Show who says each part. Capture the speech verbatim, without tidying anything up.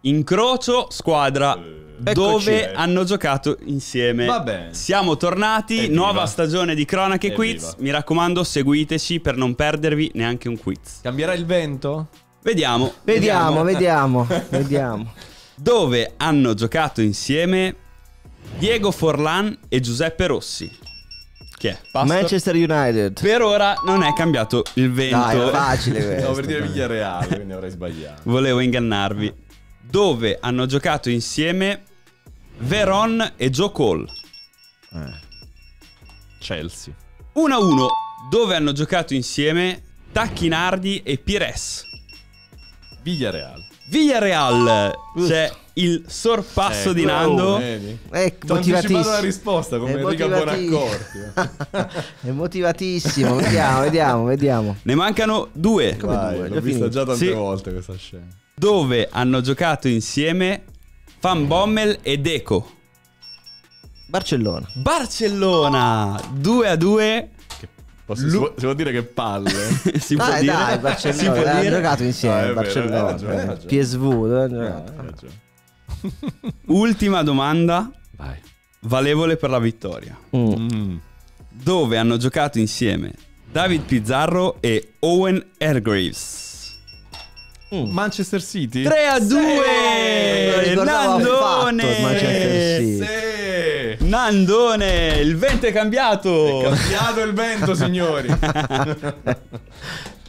Speaker 1: incrocio squadra
Speaker 2: Eccoci.
Speaker 1: dove hanno giocato insieme.
Speaker 2: Va bene.
Speaker 1: Siamo tornati,
Speaker 2: Evviva.
Speaker 1: nuova stagione di Cronache
Speaker 2: Evviva.
Speaker 1: Quiz. Mi raccomando, seguiteci per non perdervi neanche un quiz.
Speaker 2: Cambierà il vento?
Speaker 1: Vediamo.
Speaker 3: Vediamo, vediamo, vediamo.
Speaker 1: Dove hanno giocato insieme Diego Forlan e Giuseppe Rossi. Chi è? Pastor?
Speaker 3: Manchester United.
Speaker 1: Per ora non è cambiato il vento.
Speaker 3: Dai, è facile questo.
Speaker 2: Stavo per dire Villareale, quindi avrei sbagliato.
Speaker 1: Volevo ingannarvi. Dove hanno giocato insieme Veron e Joe Cole.
Speaker 2: Eh. Chelsea.
Speaker 1: uno a uno. Dove hanno giocato insieme Tacchinardi e Pires.
Speaker 2: Villareale.
Speaker 1: Villarreal. C'è il sorpasso
Speaker 2: Ecco,
Speaker 1: di Nando.
Speaker 2: vedi?
Speaker 3: È
Speaker 2: Ti ho anticipato
Speaker 3: motivatissimo.
Speaker 2: la risposta come
Speaker 3: È
Speaker 2: Enrico
Speaker 3: motivati-
Speaker 2: Bonaccorti.
Speaker 3: È motivatissimo. Vediamo, vediamo, vediamo.
Speaker 1: Ne mancano due.
Speaker 3: Come
Speaker 2: Vai,
Speaker 3: due?
Speaker 2: l'ho
Speaker 3: Già
Speaker 2: vista
Speaker 3: finito?
Speaker 2: già tante
Speaker 1: Sì.
Speaker 2: volte questa scena.
Speaker 1: Dove hanno giocato insieme Van Bommel e Deco.
Speaker 3: Barcellona.
Speaker 1: Barcellona. due a due.
Speaker 2: Posso,
Speaker 1: Lu-
Speaker 2: si, può, si può dire che palle?
Speaker 1: Si può
Speaker 3: Dai,
Speaker 1: dire.
Speaker 3: dai,
Speaker 1: Si
Speaker 3: Barcellona.
Speaker 1: può
Speaker 3: Hanno
Speaker 1: dire.
Speaker 3: giocato insieme.
Speaker 2: No, è vero,
Speaker 3: Barcellona.
Speaker 2: hai ragione, hai ragione.
Speaker 3: P S V. dove hanno
Speaker 2: No,
Speaker 3: giocato?
Speaker 2: hai ragione.
Speaker 1: Ultima domanda.
Speaker 2: Vai.
Speaker 1: Per la vittoria.
Speaker 3: Mm.
Speaker 2: Mm.
Speaker 1: Dove hanno giocato insieme David Pizarro e Owen Hargreaves.
Speaker 2: Manchester City?
Speaker 1: tre a
Speaker 3: Non lo
Speaker 1: due.
Speaker 3: ricordavo affatto il Manchester
Speaker 1: Nandone.
Speaker 3: City.
Speaker 2: Sì.
Speaker 1: Nandone, il vento è cambiato.
Speaker 2: È cambiato il vento, signori.